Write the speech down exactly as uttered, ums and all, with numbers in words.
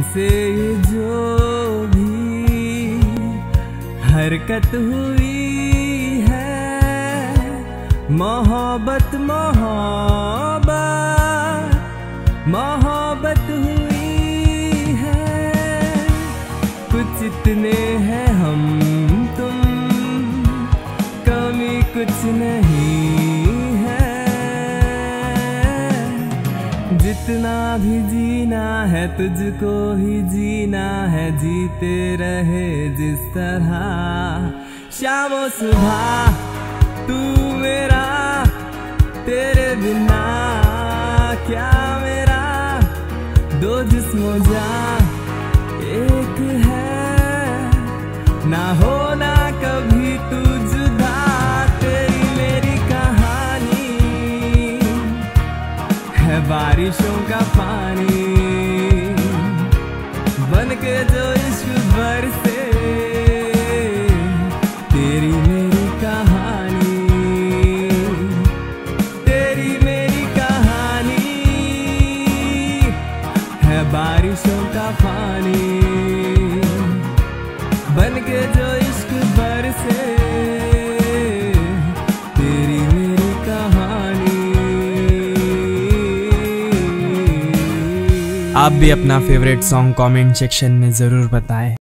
से ये जो भी हरकत हुई है, मोहब्बत मोहब्बत मोहब्बत हुई है। कुछ इतने हैं हम तुम, कमी कुछ नहीं है। जितना भी जीना है तुझको ही जीना है, जीते रहे जिस तरह शामो सुबह तू मेरा, तेरे बिना क्या मेरा, दो जिस्मों जान एक है, ना होना कभी तू जुदा। तेरी मेरी कहानी है बारिशों का पानी, बन के जो इश्क बरसे। तेरी मेरी कहानी, तेरी मेरी कहानी है बारिशों का पानी, बन के जो इश्क बरसे। तेरी मेरी कहानी। आप भी अपना फेवरेट सॉन्ग कमेंट सेक्शन में ज़रूर बताएं।